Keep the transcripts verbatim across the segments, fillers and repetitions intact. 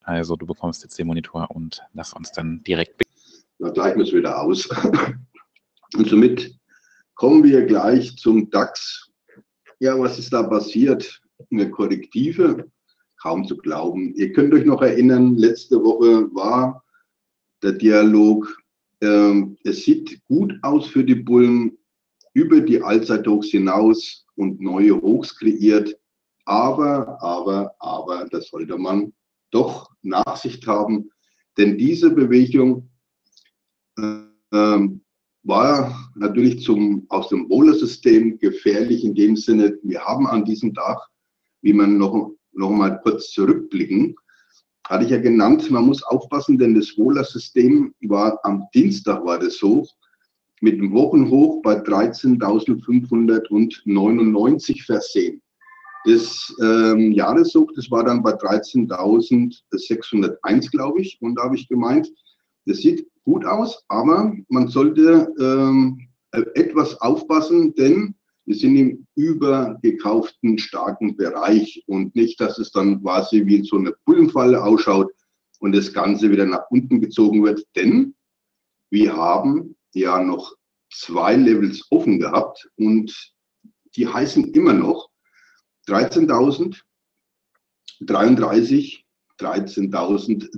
Also du bekommst jetzt den Monitor und lass uns dann direkt. Na, gleichen wir es wieder aus. Und somit kommen wir gleich zum DAX. Ja, was ist da passiert? Eine Korrektive, kaum zu glauben. Ihr könnt euch noch erinnern, letzte Woche war der Dialog, äh, es sieht gut aus für die Bullen, über die Allzeithochs hinaus und neue Hochs kreiert. Aber, aber, aber, das sollte man doch Nachsicht haben, denn diese Bewegung äh, war natürlich zum, aus dem Wohlersystem gefährlich in dem Sinne, wir haben an diesem Tag, wie man noch, noch mal kurz zurückblicken, hatte ich ja genannt, man muss aufpassen, denn das Wohlersystem war am Dienstag war das so, mit dem Wochenhoch bei dreizehntausendfünfhundertneunundneunzig versehen. Das ähm, Jahreshoch, das war dann bei dreizehntausendsechshunderteins, glaube ich, und da habe ich gemeint, das sieht gut aus, aber man sollte ähm, etwas aufpassen, denn wir sind im übergekauften starken Bereich und nicht, dass es dann quasi wie so eine Bullenfalle ausschaut und das Ganze wieder nach unten gezogen wird, denn wir haben ja noch zwei Levels offen gehabt und die heißen immer noch dreizehntausenddreiunddreißig, dreizehntausend,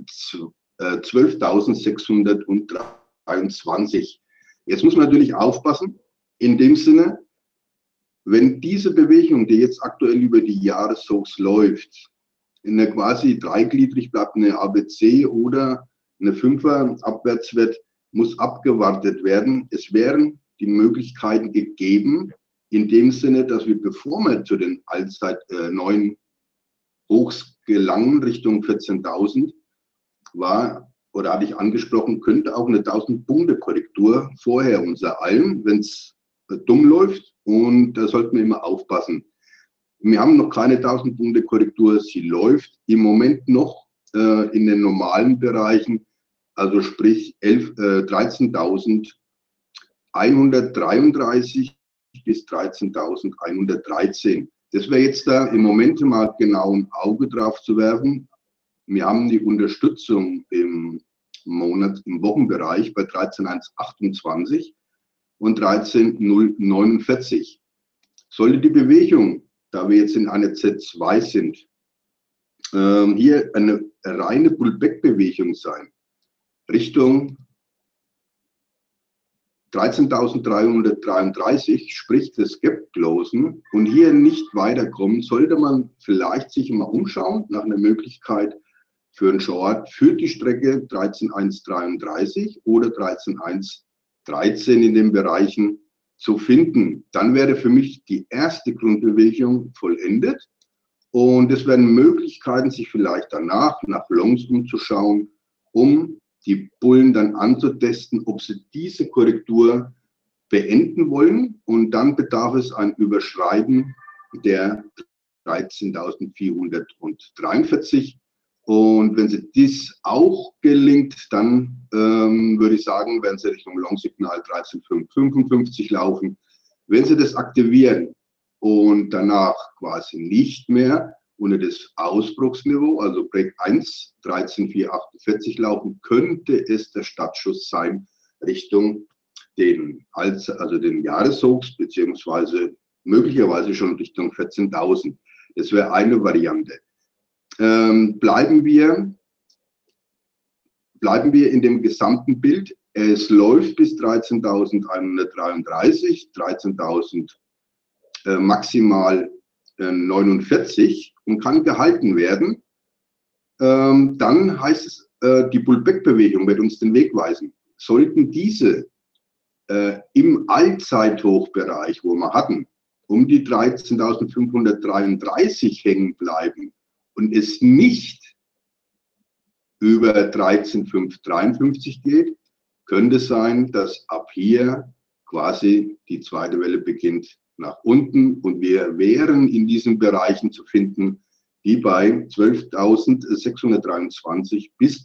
zwölftausendsechshundertdreiundzwanzig. Jetzt muss man natürlich aufpassen, in dem Sinne, wenn diese Bewegung, die jetzt aktuell über die Jahreshochs läuft, in der quasi dreigliedrig bleibt, eine A B C oder eine Fünfer abwärts wird, muss abgewartet werden. Es wären die Möglichkeiten gegeben, in dem Sinne, dass wir, bevor wir zu den allzeit äh, neuen Hochs gelangen, Richtung vierzehntausend, war, oder hatte ich angesprochen, könnte auch eine tausend-Punkte-Korrektur vorher uns ereilen, wenn es äh, dumm läuft. Und da sollten wir immer aufpassen. Wir haben noch keine tausend-Punkte-Korrektur, sie läuft im Moment noch äh, in den normalen Bereichen, also sprich äh, dreizehntausendeinhundertdreiunddreißig bis dreizehntausendeinhundertdreizehn. Das wäre jetzt da im Moment mal genau ein Auge drauf zu werfen. Wir haben die Unterstützung im Monat, im Wochenbereich bei dreizehntausendeinhundertachtundzwanzig und dreizehn null neunundvierzig. Sollte die Bewegung, da wir jetzt in einer Z zwei sind, ähm, hier eine reine Pullback-Bewegung sein, Richtung dreizehntausenddreihundertdreiunddreißig, sprich das Gap-Closen, und hier nicht weiterkommen, sollte man vielleicht sich mal umschauen nach einer Möglichkeit für einen Short für die Strecke dreizehntausendzweihundertdreiunddreißig oder dreizehntausendzweihundertdreizehn in den Bereichen zu finden. Dann wäre für mich die erste Grundbewegung vollendet und es werden Möglichkeiten, sich vielleicht danach nach Longs umzuschauen, um die Bullen dann anzutesten, ob sie diese Korrektur beenden wollen, und dann bedarf es ein Überschreiten der dreizehntausendvierhundertdreiundvierzig. Und wenn sie dies auch gelingt, dann ähm, würde ich sagen, werden sie Richtung Long-Signal dreizehntausendfünfhundertfünfundfünfzig laufen. Wenn sie das aktivieren und danach quasi nicht mehr unter das Ausbruchsniveau, also Break eins, dreizehntausendvierhundertachtundvierzig laufen, könnte es der Startschuss sein Richtung den, also den Jahreshochs, beziehungsweise möglicherweise schon Richtung vierzehntausend. Das wäre eine Variante. Ähm, bleiben wir, bleiben wir in dem gesamten Bild. Es läuft bis dreizehntausendeinhundertdreiunddreißig, dreizehntausend äh, maximal äh, neunundvierzig und kann gehalten werden. Ähm, dann heißt es, äh, die Pullback-Bewegung wird uns den Weg weisen. Sollten diese äh, im Allzeithochbereich, wo wir hatten, um die dreizehntausendfünfhundertdreiunddreißig hängen bleiben, und es nicht über dreizehntausendfünfhundertdreiundfünfzig geht, könnte es sein, dass ab hier quasi die zweite Welle beginnt nach unten und wir wären in diesen Bereichen zu finden, die bei zwölftausendsechshundertdreiundzwanzig bis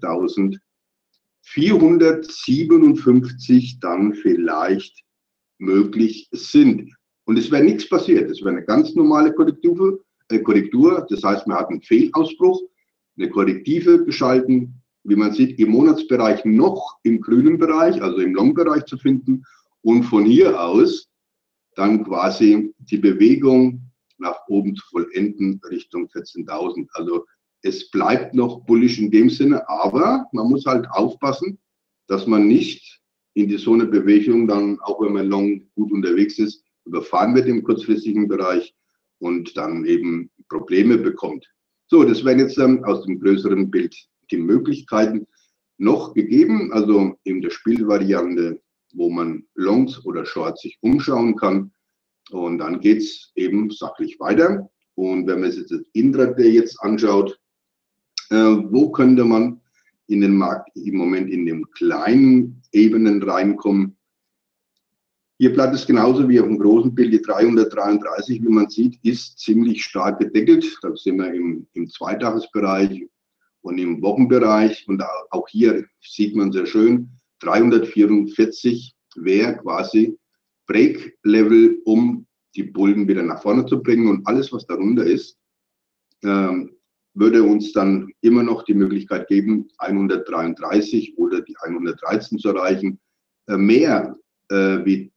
zwölftausendvierhundertsiebenundfünfzig dann vielleicht möglich sind. Und es wäre nichts passiert. Es wäre eine ganz normale Korrektur. Korrektur, das heißt, man hat einen Fehlausbruch. eine Korrektive geschalten, wie man sieht, im Monatsbereich noch im grünen Bereich, also im Long-Bereich zu finden und von hier aus dann quasi die Bewegung nach oben zu vollenden Richtung vierzehntausend. Also es bleibt noch bullish in dem Sinne, aber man muss halt aufpassen, dass man nicht in die so eine Bewegung dann, auch wenn man long gut unterwegs ist, überfahren wird im kurzfristigen Bereich und dann eben Probleme bekommt. So, das wären jetzt ähm, aus dem größeren Bild die Möglichkeiten noch gegeben, also in der Spielvariante, wo man Longs oder Shorts sich umschauen kann. Und dann geht es eben sachlich weiter. Und wenn man sich das Intraday jetzt anschaut, äh, wo könnte man in den Markt im Moment in den kleinen Ebenen reinkommen? Hier bleibt es genauso wie auf dem großen Bild. Die dreihundertdreiunddreißig, wie man sieht, ist ziemlich stark gedeckelt. Da sind wir im, im Zweitagesbereich und im Wochenbereich. Und auch hier sieht man sehr schön, dreihundertvierundvierzig wäre quasi Break-Level, um die Bullen wieder nach vorne zu bringen. Und alles, was darunter ist, ähm, würde uns dann immer noch die Möglichkeit geben, hundertdreiunddreißig oder die hundertdreizehn zu erreichen. Äh, mehr äh, wie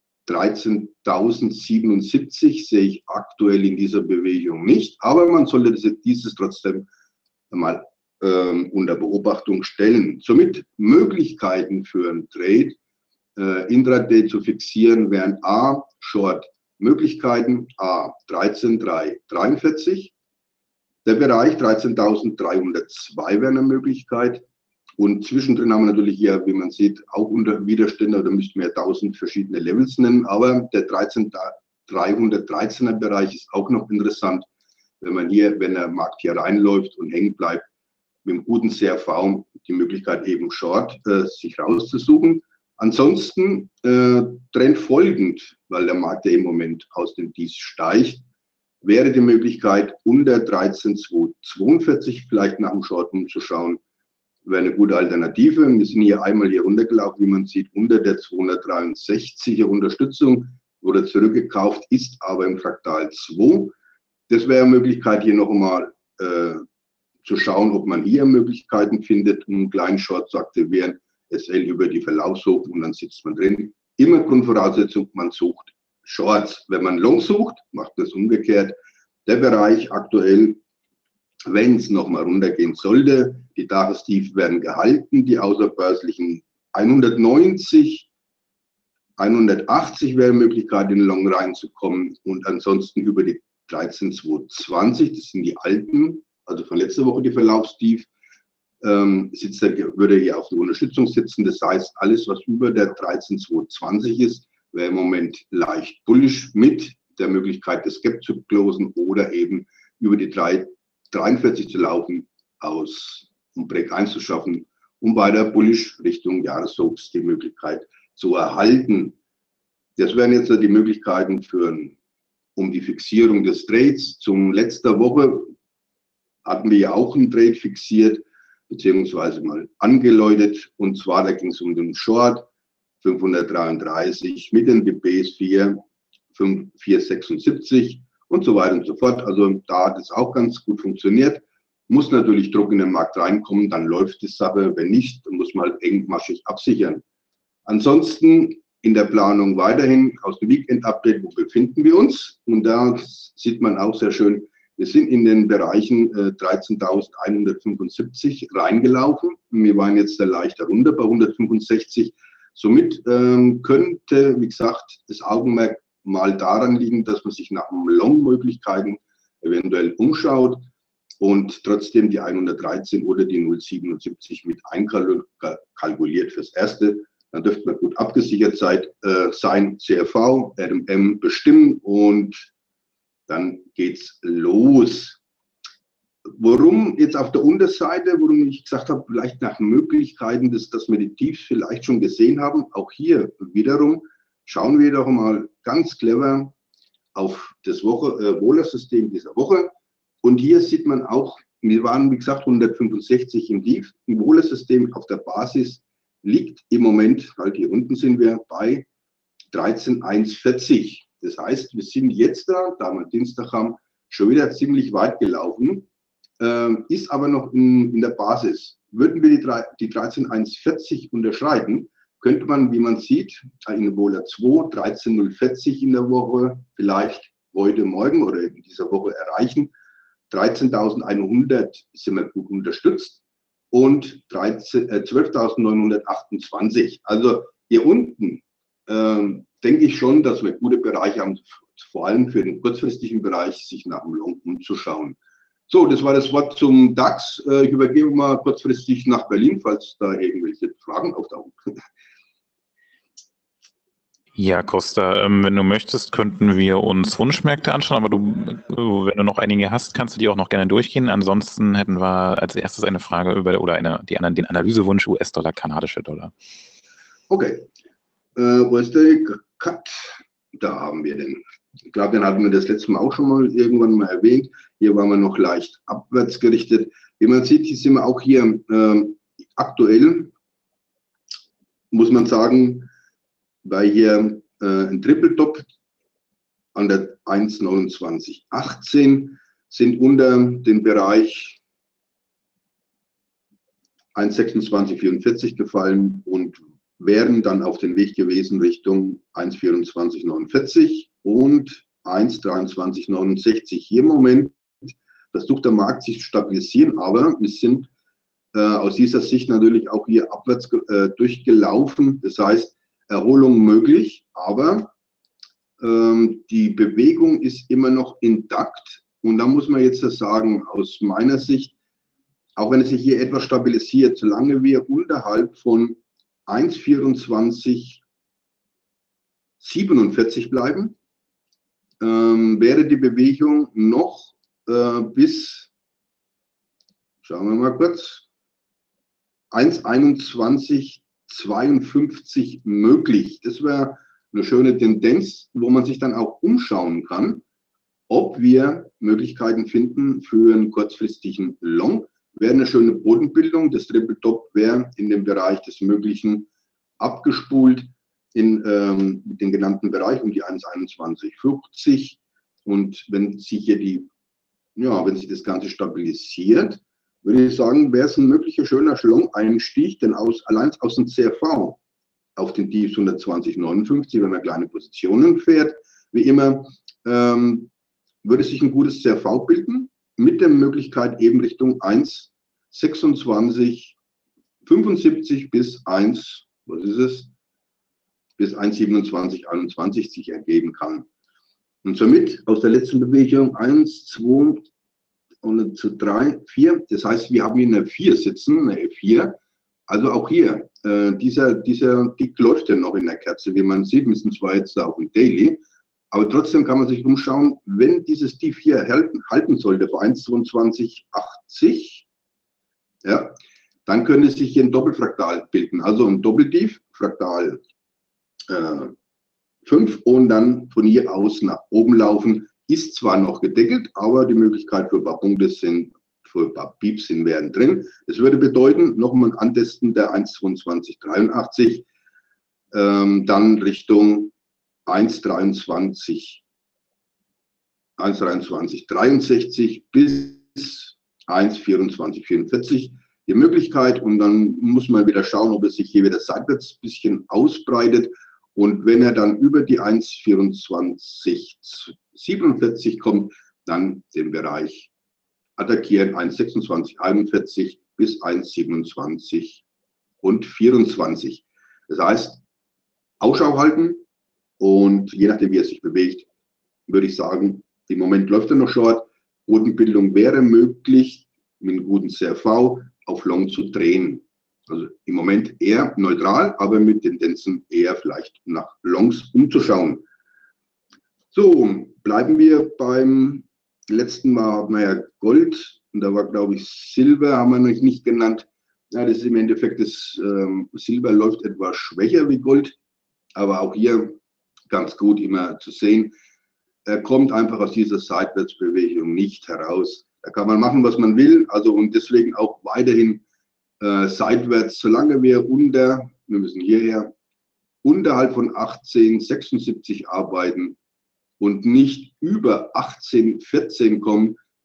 dreizehntausendsiebenundsiebzig sehe ich aktuell in dieser Bewegung nicht, aber man sollte dieses trotzdem mal ähm, unter Beobachtung stellen. Somit Möglichkeiten für einen Trade äh, Intraday zu fixieren wären A, Short Möglichkeiten, A, dreizehntausenddreihundertdreiundvierzig, der Bereich dreizehntausenddreihundertzwei wäre eine Möglichkeit. Und zwischendrin haben wir natürlich hier, wie man sieht, auch unter Widerstände, oder müssten wir tausend verschiedene Levels nennen. Aber der dreihundertdreizehner Bereich ist auch noch interessant, wenn man hier, wenn der Markt hier reinläuft und hängen bleibt, mit einem guten C R V die Möglichkeit eben Short äh, sich rauszusuchen. Ansonsten äh, Trend folgend, weil der Markt ja im Moment aus dem Tiefs steigt, wäre die Möglichkeit unter dreizehntausendzweihundertzweiundvierzig vielleicht nach dem Short umzuschauen. Wäre eine gute Alternative. Wir sind hier einmal hier runtergelaufen, wie man sieht, unter der zweihundertdreiundsechziger Unterstützung, wurde zurückgekauft, ist aber im Fraktal zwei. Das wäre eine Möglichkeit, hier noch einmal äh, zu schauen, ob man hier Möglichkeiten findet, um einen kleinen Short zu aktivieren, S L über die Verlaufshoch und dann sitzt man drin. Immer Grundvoraussetzung, man sucht Shorts. Wenn man Long sucht, macht das umgekehrt. Der Bereich aktuell, wenn es nochmal runtergehen sollte, die Tagestief werden gehalten, die außerbörslichen hundertneunzig, hundertachtzig wäre Möglichkeit, in den Long reinzukommen und ansonsten über die dreizehntausendzweihundertzwanzig, das sind die alten, also von letzter Woche die Verlaufstief, ähm, sitzt er, würde hier auf der Unterstützung sitzen. Das heißt, alles, was über der dreizehntausendzweihundertzwanzig ist, wäre im Moment leicht bullish mit der Möglichkeit, das Gap zu closen oder eben über die dreiundvierzig zu laufen, aus um Break eins zu schaffen, um weiter bullish Richtung Jahreshochs die Möglichkeit zu erhalten. Das wären jetzt die Möglichkeiten für, um die Fixierung des Trades. Zum letzter Woche hatten wir ja auch einen Trade fixiert, beziehungsweise mal angeläutet. Und zwar, da ging es um den Short fünfhundertdreiunddreißig mit den B Bs vier, fünf, vier sechsundsiebzig und so weiter und so fort. Also da hat es auch ganz gut funktioniert. Muss natürlich Druck in den Markt reinkommen, dann läuft die Sache. Wenn nicht, dann muss man halt engmaschig absichern. Ansonsten in der Planung weiterhin aus dem Weekend-Update, wo befinden wir uns? Und da sieht man auch sehr schön, wir sind in den Bereichen äh, dreizehntausendeinhundertfünfundsiebzig reingelaufen. Wir waren jetzt sehr leicht darunter bei hundertfünfundsechzig. Somit ähm, könnte, wie gesagt, das Augenmerk mal daran liegen, dass man sich nach Long-Möglichkeiten eventuell umschaut und trotzdem die hundertdreizehn oder die null Komma siebenundsiebzig mit einkalkuliert fürs Erste. Dann dürfte man gut abgesichert sein, äh, sein C R V, R M M bestimmen und dann geht's los. Warum jetzt auf der Unterseite, warum ich gesagt habe, vielleicht nach Möglichkeiten, dass, dass wir die Tiefs vielleicht schon gesehen haben, auch hier wiederum schauen wir doch mal ganz clever auf das Woche, äh, Wohler-System dieser Woche. Und hier sieht man auch, wir waren wie gesagt hundertfünfundsechzig im Tief. Im Wohler-System auf der Basis liegt im Moment, halt hier unten sind wir bei dreizehn Komma hundertvierzig. Das heißt, wir sind jetzt da, da wir Dienstag haben, schon wieder ziemlich weit gelaufen. äh, ist aber noch in, in der Basis. Würden wir die, die dreizehn Komma hundertvierzig unterschreiten, könnte man, wie man sieht, in Vola zwei dreizehn Komma null vierzig in der Woche vielleicht heute, morgen oder in dieser Woche erreichen. dreizehntausendeinhundert sind wir gut unterstützt und zwölftausendneunhundertachtundzwanzig. Also hier unten äh, denke ich schon, dass wir gute Bereiche haben, vor allem für den kurzfristigen Bereich, sich nach dem Long umzuschauen. So, das war das Wort zum DAX. Ich übergebe mal kurzfristig nach Berlin, falls da irgendwelche Fragen auftauchen. Ja, Costa, ähm, wenn du möchtest, könnten wir uns Wunschmärkte anschauen, aber du, wenn du noch einige hast, kannst du die auch noch gerne durchgehen. Ansonsten hätten wir als erstes eine Frage über oder eine, die, den Analysewunsch U S-Dollar, kanadische Dollar. Okay, äh, U S-Dollar, Cut, da haben wir den. Ich glaube, den hatten wir das letzte Mal auch schon mal irgendwann mal erwähnt. Hier waren wir noch leicht abwärts gerichtet. Wie man sieht, hier sind wir auch hier äh, aktuell, muss man sagen, weil hier äh, ein Triple-Top an der eins neunundzwanzig achtzehn sind unter den Bereich eins sechsundzwanzig vierundvierzig gefallen und wären dann auf den Weg gewesen Richtung eins vierundzwanzig neunundvierzig und eins dreiundzwanzig neunundsechzig. Hier im Moment versucht der Markt sich zu stabilisieren, aber wir sind äh, aus dieser Sicht natürlich auch hier abwärts äh, durchgelaufen. Das heißt, Erholung möglich, aber ähm, die Bewegung ist immer noch intakt. Und da muss man jetzt sagen, aus meiner Sicht, auch wenn es sich hier etwas stabilisiert, solange wir unterhalb von eins vierundzwanzig siebenundvierzig bleiben, ähm, wäre die Bewegung noch äh, bis, schauen wir mal kurz, eins einundzwanzig zweiundfünfzig möglich. Das wäre eine schöne Tendenz, wo man sich dann auch umschauen kann, ob wir Möglichkeiten finden für einen kurzfristigen Long. Wäre eine schöne Bodenbildung. Das Triple Top wäre in dem Bereich des Möglichen abgespult in ähm, den genannten Bereich um die eins einundzwanzig fünfzig. Und wenn sich hier die, ja, wenn sich das Ganze stabilisiert, würde ich sagen, wäre es ein möglicher schöner Long-Einstieg, denn aus, allein aus dem C R V auf den Tiefs hundertzwanzig neunundfünfzig, wenn man kleine Positionen fährt, wie immer, ähm, würde sich ein gutes C R V bilden, mit der Möglichkeit eben Richtung eins sechsundzwanzig fünfundsiebzig bis eins, was ist es, bis eins siebenundzwanzig einundzwanzig sich ergeben kann. Und somit aus der letzten Bewegung eins, zwei und zu drei, vier. Das heißt, wir haben hier eine vier sitzen, eine F vier. Also auch hier, äh, dieser, dieser Tick läuft ja noch in der Kerze, wie man sieht. Wir sind zwar jetzt da auf dem Daily, aber trotzdem kann man sich umschauen, wenn dieses Tief hier halten, halten sollte bei eins zweiundzwanzig achtzig, ja, dann könnte sich hier ein Doppelfraktal bilden. Also ein Doppeltief, Fraktal äh, fünf und dann von hier aus nach oben laufen. Ist zwar noch gedeckelt, aber die Möglichkeit für ein paar Punkte sind, für ein paar Pieps sind werden drin. Das würde bedeuten, nochmal ein Antesten der eins zweiundzwanzig dreiundachtzig, ähm, dann Richtung eins dreiundzwanzig dreiundsechzig bis eins vierundzwanzig vierundvierzig die Möglichkeit. Und dann muss man wieder schauen, ob es sich hier wieder seitwärts ein bisschen ausbreitet. Und wenn er dann über die eins vierundzwanzig siebenundvierzig kommt, dann den Bereich attackieren, eins sechsundzwanzig einundvierzig bis eins siebenundzwanzig und vierundzwanzig. Das heißt, Ausschau halten und je nachdem, wie er sich bewegt, würde ich sagen, im Moment läuft er noch short. Bodenbildung wäre möglich, mit einem guten C R V auf Long zu drehen. Also im Moment eher neutral, aber mit Tendenzen eher vielleicht nach Longs umzuschauen. So, bleiben wir beim letzten Mal, hatten wir ja Gold und da war, glaube ich, Silber, haben wir noch nicht genannt. Ja, das ist im Endeffekt, das ähm, Silber läuft etwas schwächer wie Gold, aber auch hier ganz gut immer zu sehen. Er kommt einfach aus dieser Seitwärtsbewegung nicht heraus. Da kann man machen, was man will, also und deswegen auch weiterhin äh, seitwärts, solange wir unter, wir müssen hierher, unterhalb von achtzehn sechsundsiebzig arbeiten und nicht über achtzehn vierzehn kommen,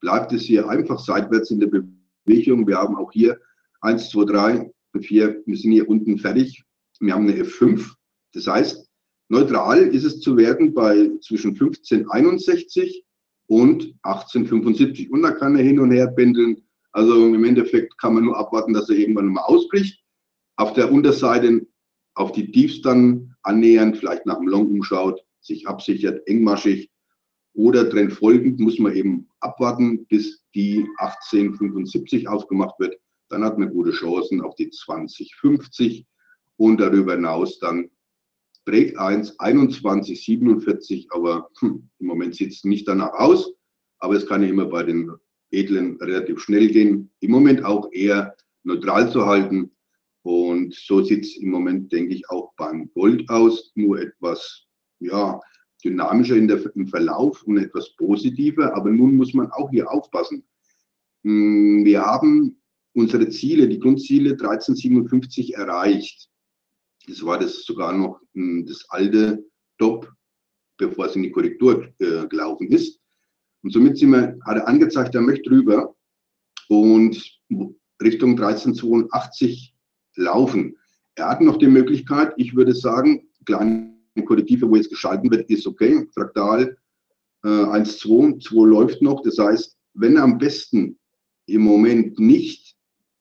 bleibt es hier einfach seitwärts in der Bewegung. Wir haben auch hier eins, zwei, drei, vier, wir sind hier unten fertig. Wir haben eine F fünf. Das heißt, neutral ist es zu werden bei zwischen fünfzehn einundsechzig und achtzehn fünfundsiebzig. Und da kann er hin und her pendeln. Also im Endeffekt kann man nur abwarten, dass er irgendwann mal ausbricht. Auf der Unterseite auf die Tiefs dann annähern, vielleicht nach dem Long umschaut, sich absichert, engmaschig oder trendfolgend muss man eben abwarten, bis die achtzehn fünfundsiebzig aufgemacht wird. Dann hat man gute Chancen auf die zwanzig fünfzig und darüber hinaus dann Break eins einundzwanzig siebenundvierzig, aber hm, im Moment sieht es nicht danach aus, aber es kann ja immer bei den edlen relativ schnell gehen. Im Moment auch eher neutral zu halten. Und so sieht es im Moment, denke ich, auch beim Gold aus, nur etwas ja, dynamischer in der, im Verlauf und etwas positiver. Aber nun muss man auch hier aufpassen. Wir haben unsere Ziele, die Grundziele dreizehn siebenundfünfzig erreicht. Das war das sogar noch das alte Top, bevor es in die Korrektur äh, gelaufen ist. Und somit sind wir, hat er angezeigt, er möchte rüber und Richtung dreizehn zweiundachtzig laufen. Er hat noch die Möglichkeit, ich würde sagen, kleine Korrektive, wo jetzt geschalten wird, ist okay. Fraktal äh, eins, zwei, zwei läuft noch. Das heißt, wenn er am besten im Moment nicht,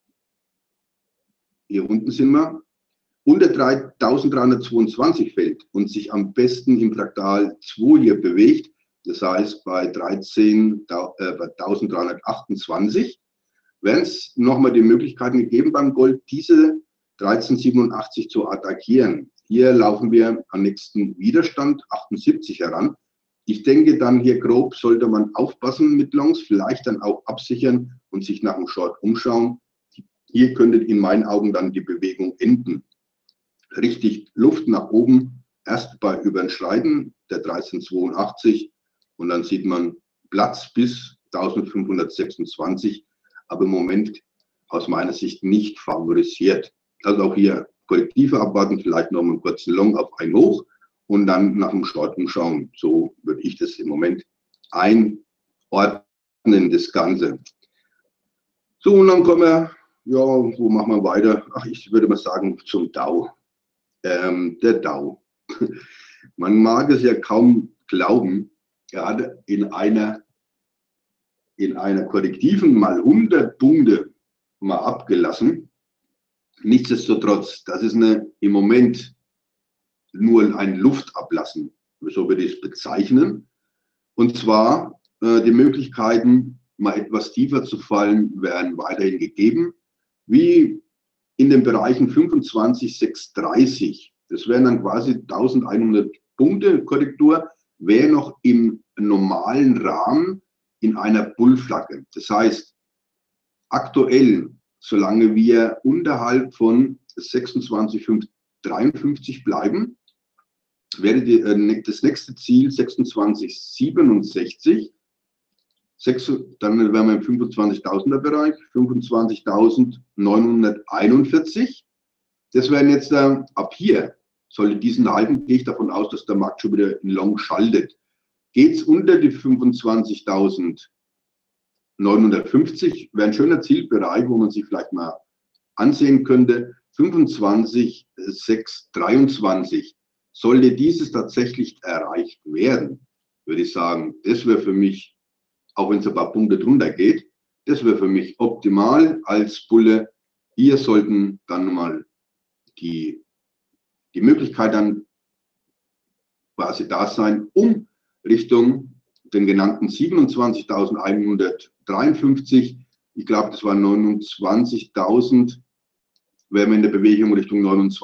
hier unten sind wir, unter dreitausenddreihundertzweiundzwanzig fällt und sich am besten im Fraktal zwei hier bewegt, das heißt bei dreizehn, äh, bei eintausenddreihundertachtundzwanzig, wären es nochmal die Möglichkeiten gegeben beim Gold, diese dreizehn siebenundachtzig zu attackieren. Hier laufen wir am nächsten Widerstand achtundsiebzig heran. Ich denke dann hier grob sollte man aufpassen mit Longs, vielleicht dann auch absichern und sich nach dem Short umschauen. Hier könnte in meinen Augen dann die Bewegung enden. Richtig Luft nach oben, erst bei Überschreiten der dreizehn zweiundachtzig und dann sieht man Platz bis eintausendfünfhundertsechsundzwanzig, aber im Moment aus meiner Sicht nicht favorisiert. Also auch hier Korrektive abwarten, vielleicht noch einen kurzen Long auf ein Hoch und dann nach dem Short umschauen. So würde ich das im Moment einordnen, das Ganze. So, und dann kommen wir, ja, wo machen wir weiter? Ach, ich würde mal sagen, zum Dow. Ähm, der Dow. Man mag es ja kaum glauben, gerade in einer, in einer korrektiven mal hundert Punkte mal abgelassen. Nichtsdestotrotz, das ist eine, im Moment nur ein Luftablassen, so würde ich es bezeichnen. Und zwar äh, die Möglichkeiten, mal etwas tiefer zu fallen, werden weiterhin gegeben, wie in den Bereichen fünfundzwanzig sechshundertdreißig. Das wären dann quasi eintausendeinhundert Punkte Korrektur, wäre noch im normalen Rahmen in einer Bullflagge. Das heißt, aktuell, solange wir unterhalb von sechsundzwanzig fünfhundertdreiundfünfzig bleiben, wäre die, äh, das nächste Ziel sechsundzwanzig siebenundsechzig. sechs, dann wären wir im fünfundzwanzigtausender Bereich, fünfundzwanzigtausendneunhunderteinundvierzig. Das wären jetzt äh, ab hier, sollte diesen halten, gehe ich davon aus, dass der Markt schon wieder in Long schaltet. Geht es unter die fünfundzwanzigtausendneunhundertfünfzig, wäre ein schöner Zielbereich, wo man sich vielleicht mal ansehen könnte. fünfundzwanzig sechshundertdreiundzwanzig. Sollte dieses tatsächlich erreicht werden, würde ich sagen, das wäre für mich, auch wenn es ein paar Punkte drunter geht, das wäre für mich optimal als Bulle. Hier sollten dann mal die, die Möglichkeit dann quasi da sein, um Richtung den genannten siebenundzwanzigtausendeinhundertdreiundfünfzig, ich glaube, das waren neunundzwanzigtausend, wären wir in der Bewegung Richtung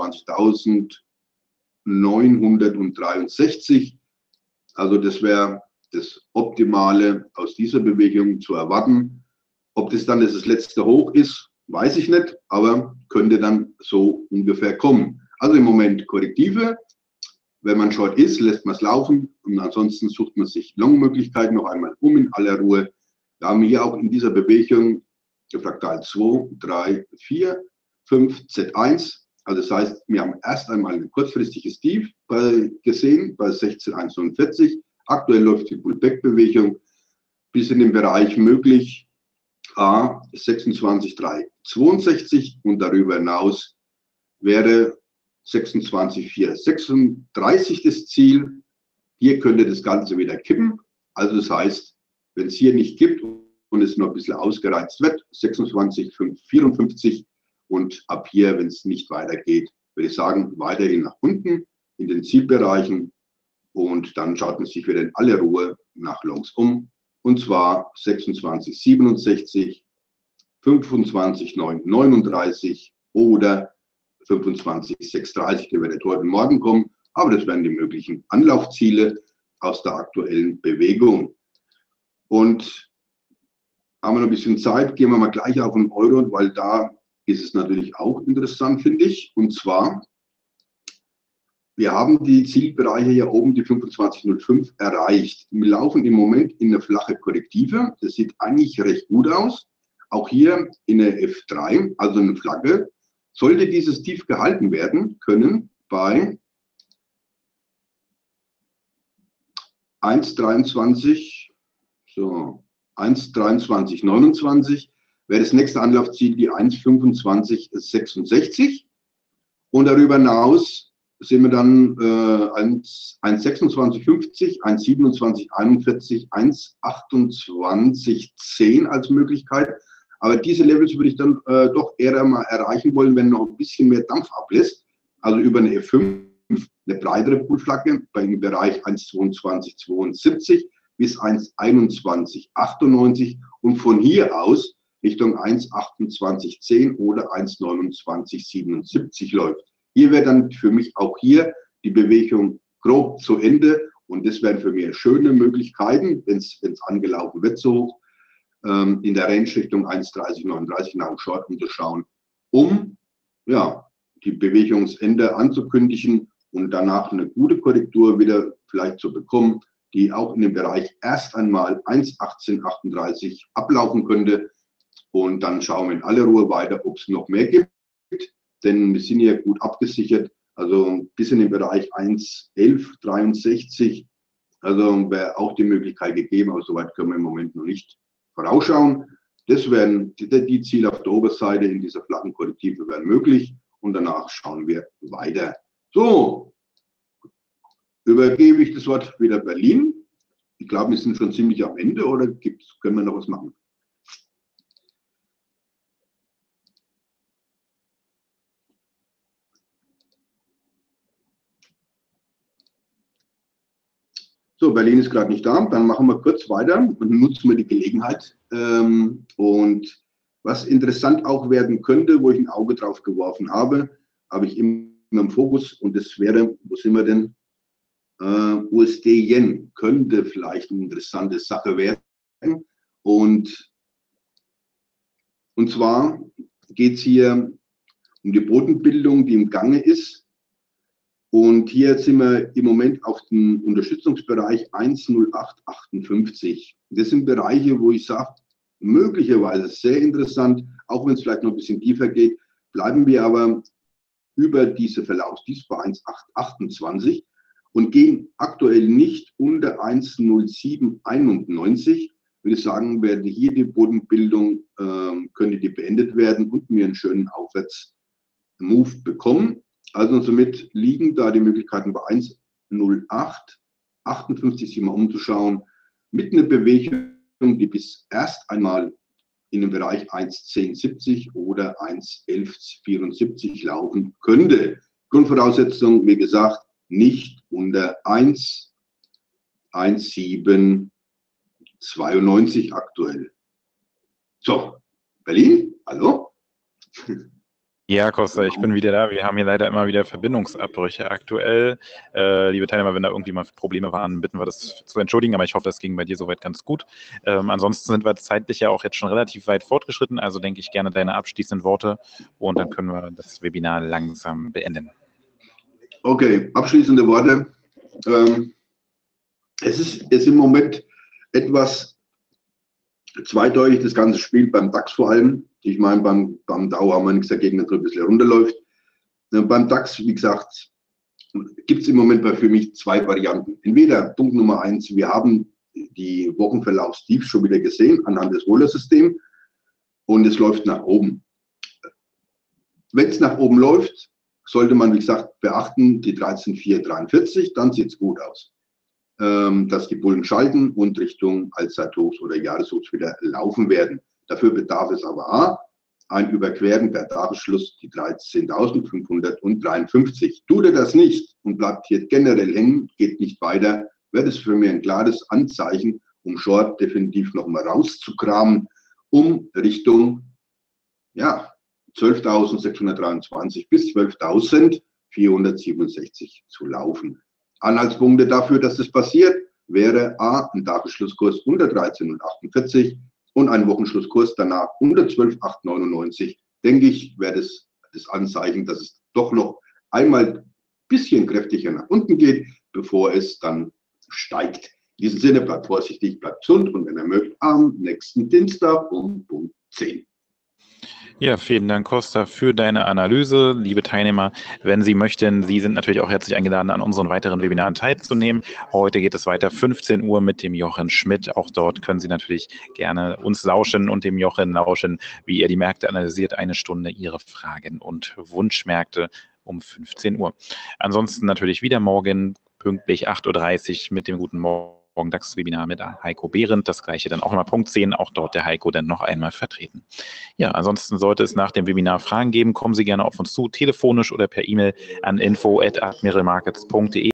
neunundzwanzigtausendneunhundertdreiundsechzig. Also das wäre das Optimale aus dieser Bewegung zu erwarten. Ob das dann das letzte Hoch ist, weiß ich nicht, aber könnte dann so ungefähr kommen. Also im Moment Korrektive. Wenn man Short ist, lässt man es laufen und ansonsten sucht man sich Long-Möglichkeiten noch einmal um in aller Ruhe. Wir haben hier auch in dieser Bewegung Fraktal zwei, drei, vier, fünf, Z eins. Also das heißt, wir haben erst einmal ein kurzfristiges Tief bei, gesehen bei sechzehn einundvierzig. Aktuell läuft die Pullback-Bewegung. bis in den Bereich möglich A sechsundzwanzig Komma dreihundertzweiundsechzig und darüber hinaus wäre sechsundzwanzig Komma vierhundertsechsunddreißig das Ziel. Hier könnte das Ganze wieder kippen. Also das heißt, wenn es hier nicht gibt und es noch ein bisschen ausgereizt wird, sechsundzwanzig Komma fünfhundertvierundfünfzig und ab hier, wenn es nicht weitergeht, würde ich sagen, weiterhin nach unten in den Zielbereichen und dann schaut man sich wieder in aller Ruhe nach Longs um und zwar sechsundzwanzig Komma siebenundsechzig, fünfundzwanzig Komma neununddreißig oder fünfundzwanzig Komma sechsunddreißig, die wird heute Morgen kommen, aber das wären die möglichen Anlaufziele aus der aktuellen Bewegung. Und haben wir noch ein bisschen Zeit, gehen wir mal gleich auf den Euro, weil da ist es natürlich auch interessant, finde ich. Und zwar, wir haben die Zielbereiche hier oben, die fünfundzwanzig Komma null fünf, erreicht. Wir laufen im Moment in eine flache Korrektive. Das sieht eigentlich recht gut aus. Auch hier in der F drei, also eine Flagge. Sollte dieses Tief gehalten werden können bei eins Komma dreiundzwanzig, so, eins Komma dreiundzwanzig neunundzwanzig, wäre das nächste Anlaufziel die eins Komma fünfundzwanzig sechsundsechzig und darüber hinaus sehen wir dann äh, eins Komma sechsundzwanzig fünfzig, eins Komma siebenundzwanzig einundvierzig, eins Komma achtundzwanzig zehn als Möglichkeit. Aber diese Levels würde ich dann äh, doch eher mal erreichen wollen, wenn noch ein bisschen mehr Dampf ablässt. Also über eine F fünf, eine breitere Bullflagge im Bereich eins Komma zweiundzwanzig zweiundsiebzig bis eins Komma einundzwanzig achtundneunzig und von hier aus Richtung eins Komma achtundzwanzig zehn oder eins Komma neunundzwanzig siebenundsiebzig läuft. Hier wäre dann für mich auch hier die Bewegung grob zu Ende und das wären für mich schöne Möglichkeiten, wenn es angelaufen wird so hoch, ähm, in der Range Richtung eins Komma dreißig neununddreißig nach dem Short umzuschauen, um ja, die Bewegungsende anzukündigen und danach eine gute Korrektur wieder vielleicht zu bekommen, die auch in dem Bereich erst einmal eins Komma achtzehn achtunddreißig ablaufen könnte. Und dann schauen wir in aller Ruhe weiter, ob es noch mehr gibt. Denn wir sind hier gut abgesichert. Also bis in den Bereich eins Komma elf dreiundsechzig. Also wäre auch die Möglichkeit gegeben, aber soweit können wir im Moment noch nicht vorausschauen. Das wären die, die Ziele auf der Oberseite in dieser flachen Korrektive wären möglich. Und danach schauen wir weiter. So, übergebe ich das Wort wieder Berlin. Ich glaube, wir sind schon ziemlich am Ende oder gibt's, können wir noch was machen? So, Berlin ist gerade nicht da. Dann machen wir kurz weiter und nutzen wir die Gelegenheit. Ähm, und was interessant auch werden könnte, wo ich ein Auge drauf geworfen habe, habe ich immer im Fokus und das wäre, wo sind wir denn? Uh, U S D-Yen könnte vielleicht eine interessante Sache werden. Und, und zwar geht es hier um die Bodenbildung, die im Gange ist. Und hier sind wir im Moment auf dem Unterstützungsbereich eins Komma null acht achtundfünfzig. Das sind Bereiche, wo ich sage, möglicherweise sehr interessant, auch wenn es vielleicht noch ein bisschen tiefer geht, bleiben wir aber über diese Verlaufs, dies bei eins Komma acht achtundzwanzig. Und gehen aktuell nicht unter eins Komma null sieben einundneunzig. Würde ich sagen, werde hier die Bodenbildung, äh, könnte die beendet werden und wir einen schönen Aufwärts-Move bekommen. Also somit liegen da die Möglichkeiten bei eins Komma null acht achtundfünfzig, sich mal umzuschauen, mit einer Bewegung, die bis erst einmal in dem Bereich eins Komma zehn siebzig oder eins Komma elf vierundsiebzig laufen könnte. Grundvoraussetzung, wie gesagt, nicht unter eins Komma eins sieben zweiundneunzig aktuell. So, Berlin, hallo? Ja, Costa, ich bin wieder da. Wir haben hier leider immer wieder Verbindungsabbrüche aktuell. Äh, liebe Teilnehmer, wenn da irgendwie mal Probleme waren, bitten wir das zu entschuldigen, aber ich hoffe, das ging bei dir soweit ganz gut. Ähm, ansonsten sind wir zeitlich ja auch jetzt schon relativ weit fortgeschritten, also denke ich gerne deine abschließenden Worte und dann können wir das Webinar langsam beenden. Okay, abschließende Worte. Ähm, es ist, es ist im Moment etwas zweideutig, das ganze Spiel, beim DAX vor allem. Ich meine, beim, beim Dow haben wir nichts dagegen, dass er ein bisschen runterläuft. Äh, beim DAX, wie gesagt, gibt es im Moment für mich zwei Varianten. Entweder Punkt Nummer eins, wir haben die Wochenverlaufstiefs schon wieder gesehen anhand des Wohler-Systems und es läuft nach oben. Wenn es nach oben läuft, sollte man, wie gesagt, beachten, die dreizehn Komma vier dreiundvierzig, dann sieht es gut aus, ähm, dass die Bullen schalten und Richtung Allzeithochs oder Jahreshochs wieder laufen werden. Dafür bedarf es aber A, ein Überqueren per Tagesschluss die dreizehntausendfünfhundertdreiundfünfzig. Tut er das nicht und bleibt hier generell hängen, geht nicht weiter, wird es für mich ein klares Anzeichen, um Short definitiv nochmal rauszukramen, um Richtung ja, zwölftausendsechshundertdreiundzwanzig bis zwölftausendvierhundertsiebenundsechzig zu laufen. Anhaltspunkte dafür, dass das passiert, wäre A, ein Tagesschlusskurs unter dreizehn Komma achtundvierzig und ein Wochenschlusskurs danach unter zwölf Komma achthundertneunundneunzig. Denke ich, wäre das das Anzeichen, dass es doch noch einmal ein bisschen kräftiger nach unten geht, bevor es dann steigt. In diesem Sinne, bleibt vorsichtig, bleibt gesund und wenn ihr mögt, am nächsten Dienstag um Punkt zehn. Ja, vielen Dank, Costa, für deine Analyse. Liebe Teilnehmer, wenn Sie möchten, Sie sind natürlich auch herzlich eingeladen, an unseren weiteren Webinaren teilzunehmen. Heute geht es weiter fünfzehn Uhr mit dem Jochen Schmidt. Auch dort können Sie natürlich gerne uns lauschen und dem Jochen lauschen, wie er die Märkte analysiert. Eine Stunde Ihre Fragen und Wunschmärkte um fünfzehn Uhr. Ansonsten natürlich wieder morgen pünktlich acht Uhr dreißig mit dem guten Morgen. DAX-Webinar mit Heiko Behrendt, das gleiche dann auch immer Punkt zehn, auch dort der Heiko dann noch einmal vertreten. Ja, ansonsten sollte es nach dem Webinar Fragen geben, kommen Sie gerne auf uns zu, telefonisch oder per E-Mail an info at admiralmarkets punkt de.